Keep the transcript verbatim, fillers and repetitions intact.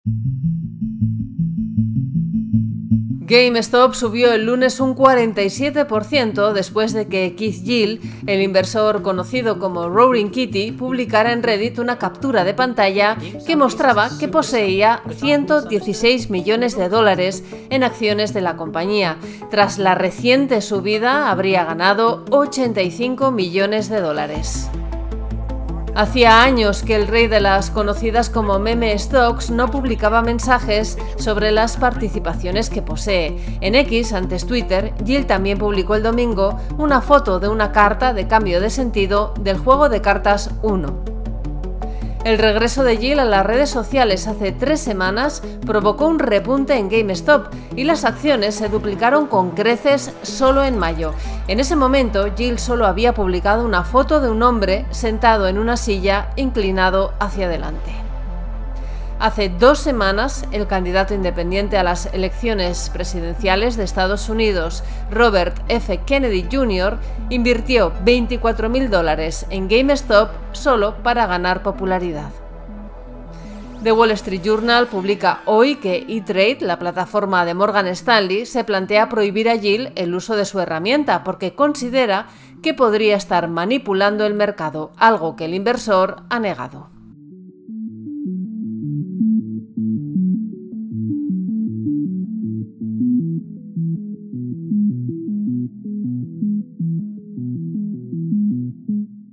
GameStop subió el lunes un cuarenta y siete por ciento después de que Keith Gill, el inversor conocido como Roaring Kitty, publicara en Reddit una captura de pantalla que mostraba que poseía ciento dieciséis millones de dólares en acciones de la compañía. Tras la reciente subida, habría ganado ochenta y cinco millones de dólares. Hacía años que el rey de las conocidas como meme stocks no publicaba mensajes sobre las participaciones que posee. En X, antes Twitter, Gill también publicó el domingo una foto de una carta de cambio de sentido del juego de cartas Uno. El regreso de Gill a las redes sociales hace tres semanas provocó un repunte en GameStop y las acciones se duplicaron con creces solo en mayo. En ese momento, Gill solo había publicado una foto de un hombre sentado en una silla inclinado hacia adelante. Hace dos semanas, el candidato independiente a las elecciones presidenciales de Estados Unidos, Robert F. Kennedy junior, invirtió veinticuatro mil dólares en GameStop solo para ganar popularidad. The Wall Street Journal publica hoy que E-Trade, la plataforma de Morgan Stanley, se plantea prohibir a Gill el uso de su herramienta porque considera que podría estar manipulando el mercado, algo que el inversor ha negado.